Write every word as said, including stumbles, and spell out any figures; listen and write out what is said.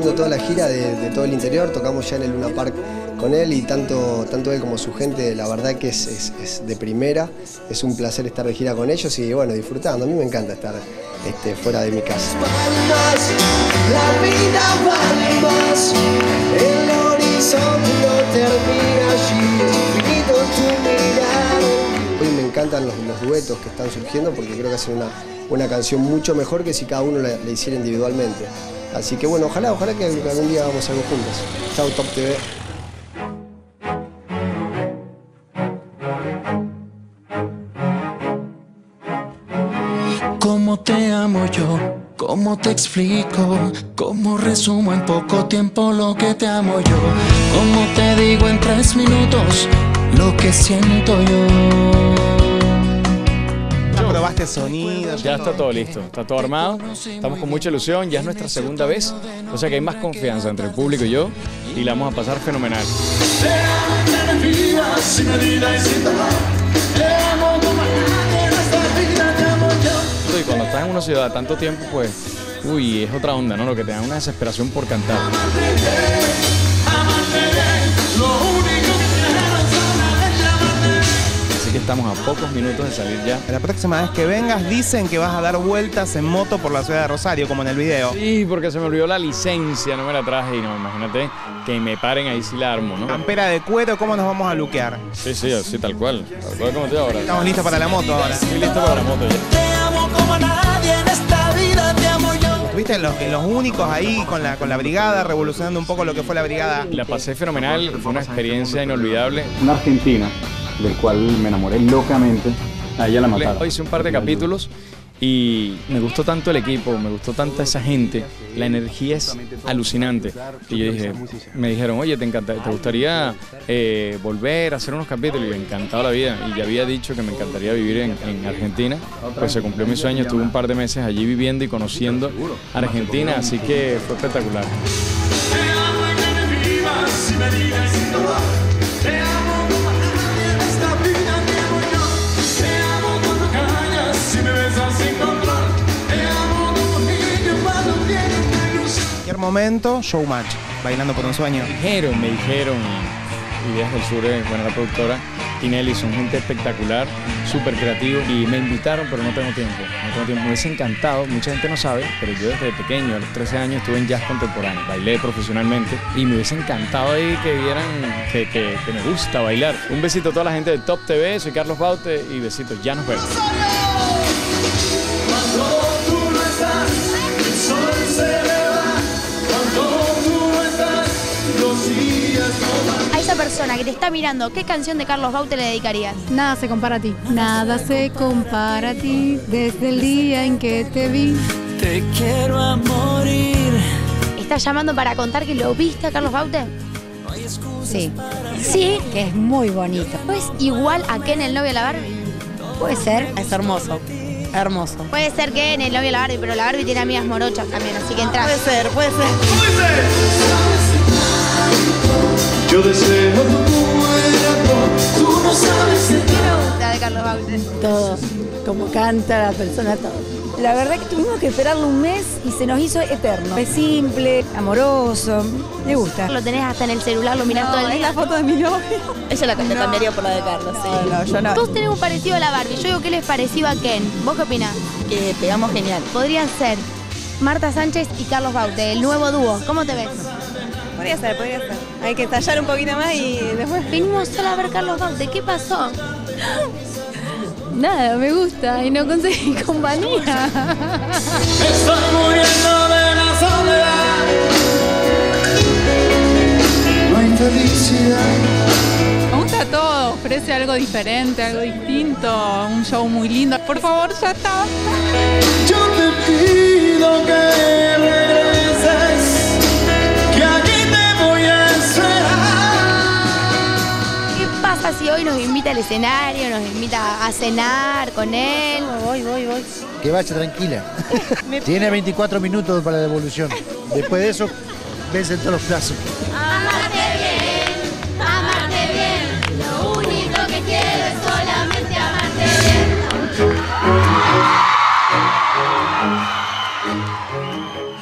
haciendo toda la gira de, de todo el interior, tocamos ya en el Luna Park con él y tanto, tanto él como su gente, la verdad que es, es, es de primera, es un placer estar de gira con ellos y bueno, disfrutando, a mí me encanta estar este, fuera de mi casa. La vida vale más, el horizonte no termina allí, infinito tu mirar. Hoy me encantan los, los duetos que están surgiendo porque creo que hacen una, una canción mucho mejor que si cada uno la, la hiciera individualmente. Así que bueno, ojalá, ojalá que algún día hagamos algo juntos. Chau Top T V. ¿Cómo te amo yo? ¿Cómo te explico? ¿Cómo resumo en poco tiempo lo que te amo yo? ¿Cómo te digo en tres minutos lo que siento yo? ¿Ya probaste sonido? Ya está todo listo, está todo armado, estamos con mucha ilusión, ya es nuestra segunda vez, o sea que hay más confianza entre el público y yo y la vamos a pasar fenomenal. Y cuando estás en una ciudad tanto tiempo, pues, uy, es otra onda, ¿no? Lo que te da una desesperación por cantar. Así que estamos a pocos minutos de salir ya. La próxima vez que vengas dicen que vas a dar vueltas en moto por la ciudad de Rosario, como en el video. Sí, porque se me olvidó la licencia, no me la traje y no, imagínate que me paren ahí si la armo, ¿no? Campera de cuero, ¿cómo nos vamos a luquear? Sí, sí, así tal cual, tal cual como estoy ahora. Estamos listos para la moto ahora. Estoy listo para la moto ya. Como nadie en esta vida te amo yo. Estuviste los, los únicos ahí con la, con la brigada, revolucionando un poco lo que fue la brigada. La pasé fenomenal, fue una experiencia inolvidable. Una argentina, del cual me enamoré locamente, a ella la mataron. Hice un par de capítulos y me gustó tanto el equipo, me gustó tanta esa gente, la energía es alucinante. Y yo dije, me dijeron, oye, ¿te, encanta, te gustaría eh, volver a hacer unos capítulos? Y yo, encantado la vida. Y ya había dicho que me encantaría vivir en, en Argentina, pues se cumplió mi sueño, estuve un par de meses allí viviendo y conociendo Argentina, así que fue espectacular. Momento, Showmatch, bailando por un sueño. Me dijeron, me dijeron, y Ideas del Sur, eh, bueno, la productora, Tinelli, son gente espectacular, súper creativos, y me invitaron, pero no tengo tiempo, no tengo tiempo. Me hubiese encantado, mucha gente no sabe, pero yo desde pequeño, a los trece años, estuve en jazz contemporáneo, bailé profesionalmente, y me hubiese encantado ahí que vieran que, que, que me gusta bailar. Un besito a toda la gente de Top T V, soy Carlos Baute, y besitos, ya nos vemos. A esa persona que te está mirando, ¿qué canción de Carlos Baute le dedicarías? Nada se compara a ti. Nada se compara a ti desde el día en que te vi. Te quiero a morir. ¿Estás llamando para contar que lo viste a Carlos Baute? Sí. Sí. Que es muy bonito. ¿No es igual a Ken, el novio de la Barbie? Puede ser. Es hermoso. Hermoso. Puede ser Ken, el novio de la Barbie, pero la Barbie tiene amigas morochas también, así que entra. Puede ser, puede ser. Yo deseo tu cuerpo, tú no sabes de ¿Qué me gusta de Carlos Baute? Todo. Como canta la persona, todo. La verdad que tuvimos que esperarlo un mes y se nos hizo eterno. Es simple, amoroso, me gusta. Lo tenés hasta en el celular, lo mirás No, todo el es día. la foto de mi novio. Ella la no. cambiaría por la de Carlos, sí. No, no, yo no. Todos tenemos parecido a la Barbie, yo digo que él es parecido a Ken. ¿Vos qué opinás? Que pegamos genial. Podrían ser Marta Sánchez y Carlos Baute, el nuevo dúo. ¿Cómo te ves? Podría ser, podría ser. Hay que tallar un poquito más y después... Venimos solo a ver Carlos Baute, ¿qué pasó? Nada, me gusta y no conseguí compañía. Estoy muriendo de la soledad. No hay felicidad. Me gusta todo, ofrece algo diferente, algo distinto, un show muy lindo. Por favor, ya está. Yo te pido que regreses, que aquí te voy a esperar. ¿Qué pasa si hoy nos invita al escenario, nos invita a cenar con él? Voy, voy, voy. Que vaya tranquila. Tiene veinticuatro minutos para la devolución. Después de eso, vencen todos los plazos. Amarte bien, amarte bien. Lo único que quiero es solamente amarte bien.